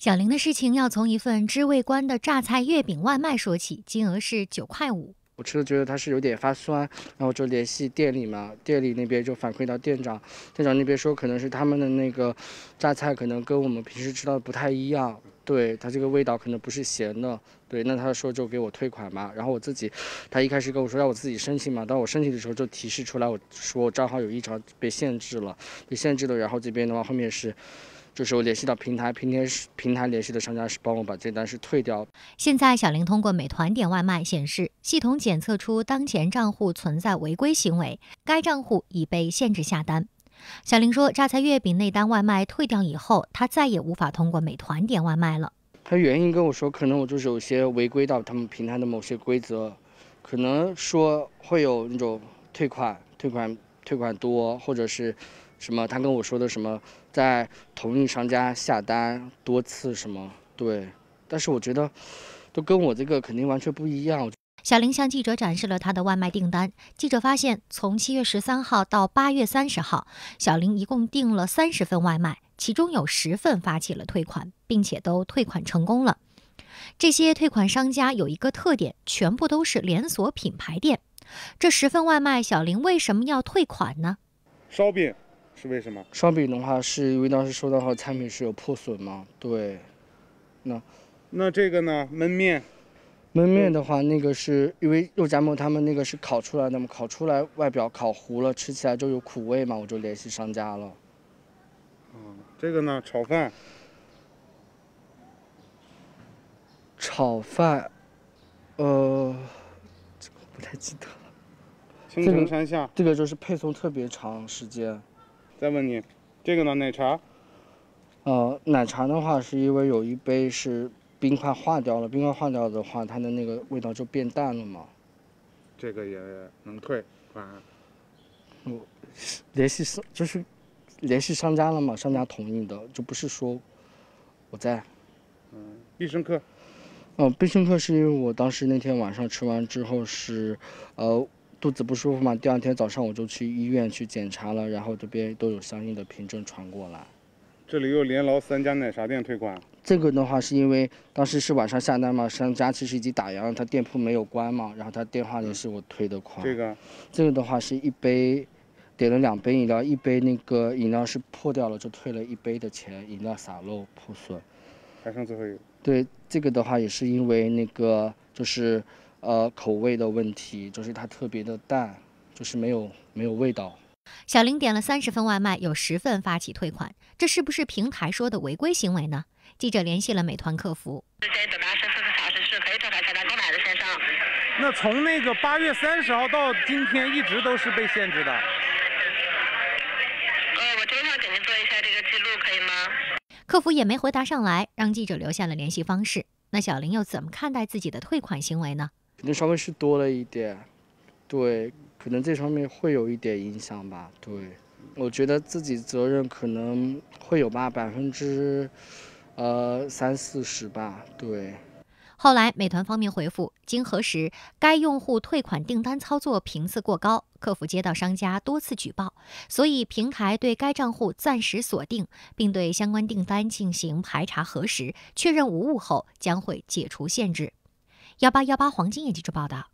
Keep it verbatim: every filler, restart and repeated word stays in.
小林的事情要从一份知味观的榨菜月饼外卖说起，金额是九块五。 我吃了觉得它是有点发酸，然后就联系店里嘛，店里那边就反馈到店长，店长那边说可能是他们的那个榨菜可能跟我们平时吃到的不太一样，对，它这个味道可能不是咸的，对，那他说就给我退款嘛，然后我自己，他一开始跟我说让我自己申请嘛，当我申请的时候就提示出来，我说我账号有异常被限制了，被限制了，然后这边的话后面是。就是我联系到平台，平台是平台联系的商家是帮我把这单是退掉。 现在小林通过美团点外卖显示，系统检测出当前账户存在违规行为，该账户已被限制下单。小林说，榨菜月饼那单外卖退掉以后，他再也无法通过美团点外卖了。 他原因跟我说，可能我就是有些违规到他们平台的某些规则，可能说会有那种退款、退款、退款多，或者是什么，他跟我说的什么。在同一商家下单多次什么对，但是我觉得都跟我这个肯定完全不一样。 小林向记者展示了他的外卖订单，记者发现，从七月十三号到八月三十号，小林一共订了三十份外卖，其中有十份发起了退款，并且都退款成功了。这些退款商家有一个特点，全部都是连锁品牌店。这十份外卖，小林为什么要退款呢？ 烧饼。是为什么？ 烧饼的话，是因为当时收到后产品是有破损嘛？对，那那这个呢？焖面， 焖面的话，那个是因为肉夹馍他们那个是烤出来的嘛，烤出来外表烤糊了，吃起来就有苦味嘛，我就联系商家了。 嗯，这个呢？炒饭， 炒饭，呃，这个不太记得了。 青城山下， 这个就是配送特别长时间。 再问你，这个呢？奶茶？ 呃，奶茶的话，是因为有一杯是冰块化掉了，冰块化掉的话，它的那个味道就变淡了嘛。 这个也能退款？ 我联系商就是联系商家了嘛，商家同意的，就不是说我在。 嗯，必胜客。 哦、呃，必胜客是因为我当时那天晚上吃完之后是，呃。肚子不舒服嘛，第二天早上我就去医院去检查了，然后这边都有相应的凭证传过来。 这里有连劳三家奶茶店退款。 这个的话是因为当时是晚上下单嘛，商家其实已经打烊了，他店铺没有关嘛，然后他电话联系我退的款。 这个， 这个的话是一杯，点了两杯饮料，一杯那个饮料是破掉了，就退了一杯的钱，饮料洒漏破损。 还剩最后一个。 对，这个的话也是因为那个就是。呃，口味的问题，就是它特别的淡，就是没有没有味道。 小林点了三十份外卖，有十份发起退款，这是不是平台说的违规行为呢？记者联系了美团客服。 时间等到十四个小时是可以退款下单购买的，先生。 那从那个八月三十号到今天一直都是被限制的。 呃，我这边给您做一下这个记录，可以吗？ 客服也没回答上来，让记者留下了联系方式。那小林又怎么看待自己的退款行为呢？ 可能稍微是多了一点，对，可能这方面会有一点影响吧。对，我觉得自己责任可能会有吧，百分之呃三四十吧。对。 后来美团方面回复，经核实，该用户退款订单操作频次过高，客服接到商家多次举报，所以平台对该账户暂时锁定，并对相关订单进行排查核实，确认无误后将会解除限制。幺八幺八黄金眼记者报道。